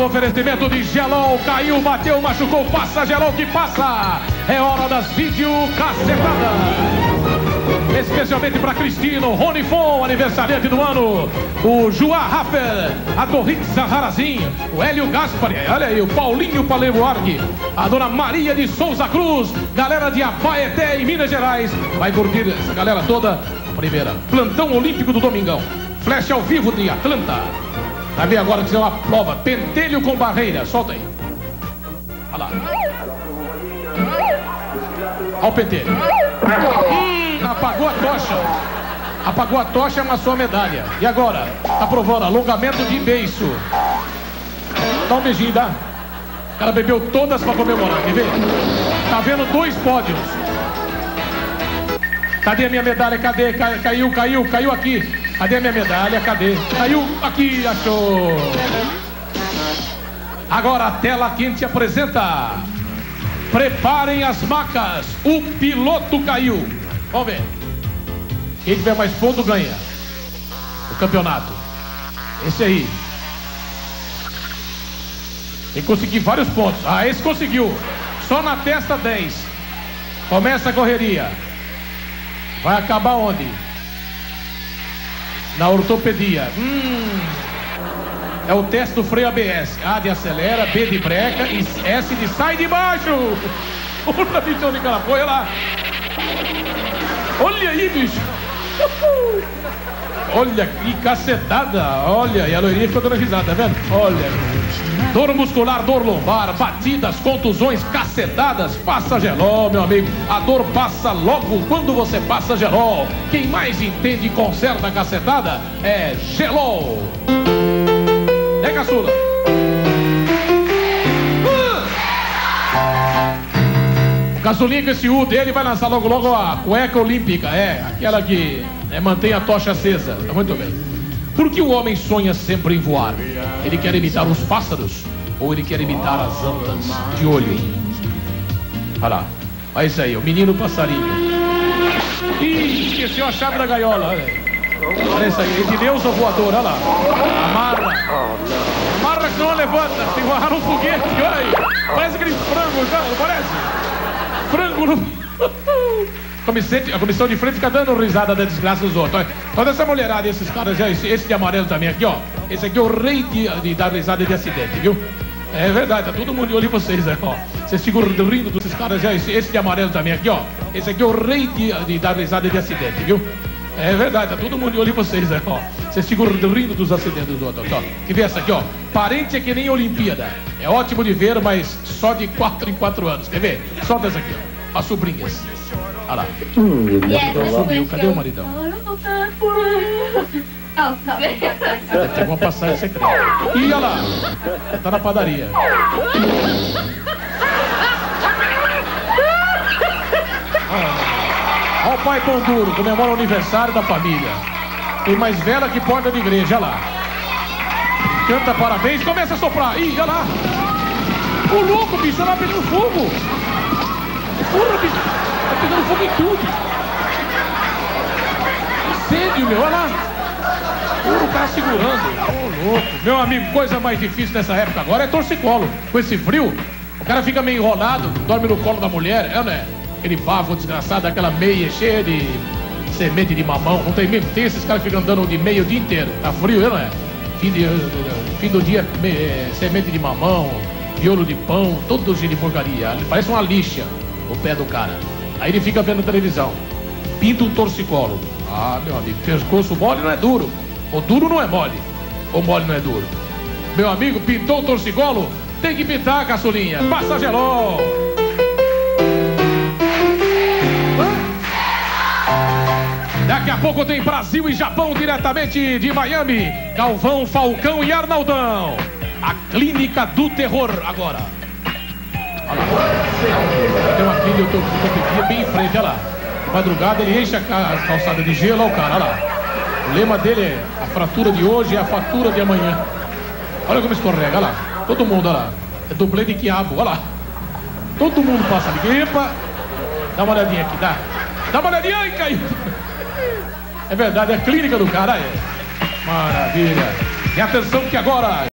oferecimento de Gelol. Caiu, bateu, machucou, passa Gelol que passa. É hora das videocacetadas. Especialmente para Cristino, Rony Fon, aniversariante do ano, o Joá Raffer, a Torritza Harazin, o Hélio Gaspari, olha aí, o Paulinho Palemoarg, a dona Maria de Souza Cruz, galera de Abaeté em Minas Gerais. Vai curtir essa galera toda. Primeira, plantão olímpico do Domingão, flash ao vivo de Atlanta. Vai ver agora que é uma prova, pentelho com barreira, solta aí. Olha lá. Olha o pentelho. Apagou a tocha. Apagou a tocha, amassou a medalha. E agora? Tá provando alongamento de beiço. Dá um beijinho, dá. O cara bebeu todas pra comemorar, quer ver? Tá vendo 2 pódios. Cadê a minha medalha? Cadê? Caiu aqui. Cadê a minha medalha? Cadê? Caiu aqui, achou. Agora a tela quente apresenta. Preparem as macas. O piloto caiu. Vamos ver. Quem tiver mais ponto ganha o campeonato. Esse aí. Tem que conseguir vários pontos. Ah, esse conseguiu. Só na testa 10. Começa a correria. Vai acabar onde? Na ortopedia. É o teste do freio ABS. A de acelera, B de breca e S de sai de baixo. Puta bichão de cara, olha lá. Olha aí, bicho. Olha que cacetada. Olha, e a loirinha ficou dando risada, tá vendo? Olha. Dor muscular, dor lombar, batidas, contusões, cacetadas. Passa Gelol, meu amigo. A dor passa logo quando você passa Gelol. Quem mais entende e conserta a cacetada é Gelol. É, caçula. O caçulinha com esse U dele vai lançar logo a cueca olímpica. É, aquela que mantém a tocha acesa. Tá muito bem. Por que o homem sonha sempre em voar? Ele quer imitar os pássaros ou ele quer imitar as antas de olho? Olha lá. Olha isso aí, o menino passarinho. Ih, esqueceu a chave da gaiola. Olha isso aí, Edileuza voador, olha lá. Amarra. Amarra que não levanta. Tem que amarrar um foguete, olha aí. Parece aquele frango, não parece? Frango no... A comissão de frente fica dando risada da desgraça dos outros. Olha essa mulherada e esses caras, esse de amarelo também aqui, ó. Esse aqui é o rei de dar risada de acidente, viu? É verdade, tá todo mundo de olho em vocês, né? Ó. Vocês ficam rindo desses caras, esse de amarelo também aqui, ó. Esse aqui é o rei de dar risada de acidente, viu? É verdade, tá todo mundo de olho em vocês, né? Ó. Vocês ficam rindo dos acidentes dos outros, ó. Que vê essa aqui, ó. Parente é que nem Olimpíada. É ótimo de ver, mas só de 4 em 4 anos. Quer ver? Solta essa aqui, ó. As sobrinhas. Olha lá. Subiu. Cadê o maridão? Tem alguma passagem secreta. Ih, olha lá. Tá na padaria. Olha o pai pão duro, comemora o aniversário da família. Tem mais vela que porta de igreja, olha lá. Canta parabéns, começa a soprar. Ih, olha lá. O louco, bicho, olha lá pegando fogo. Porra, bicho, tá pegando fogo em tudo. Incêndio, meu, olha lá. O cara segurando. Ô, louco. Meu amigo, coisa mais difícil nessa época agora é torcicolo. Com esse frio, o cara fica meio enrolado, dorme no colo da mulher, né? Aquele bafo desgraçado, aquela meia cheia de semente de mamão. Não tem mesmo? Tem esses caras que ficam andando de meia o dia inteiro. Tá frio, não é? Fim do dia, semente de mamão, miolo de pão, todo jeito de porcaria. Parece uma lixa o pé do cara. Aí ele fica vendo televisão. Pinta um torcicolo. Ah, meu amigo, pescoço mole não é duro. O duro não é mole. O mole não é duro. Meu amigo, pintou o torcicolo? Tem que pintar, caçulinha. Passa Gelol. Daqui a pouco tem Brasil e Japão diretamente de Miami. Galvão, Falcão e Arnaldão. A clínica do terror agora. Olha lá. Tem uma clínica ortopedia bem em frente, olha lá. De madrugada ele enche a calçada de gelo, olha o cara, olha lá. O lema dele é: a fratura de hoje é a fatura de amanhã. Olha como escorrega, olha lá. Todo mundo, olha lá. É dublê de quiabo, olha lá. Todo mundo passa ali. Epa! Dá uma olhadinha aqui, dá. Dá uma olhadinha, ai, caiu. É verdade, é a clínica do cara, é. Maravilha. E atenção que agora...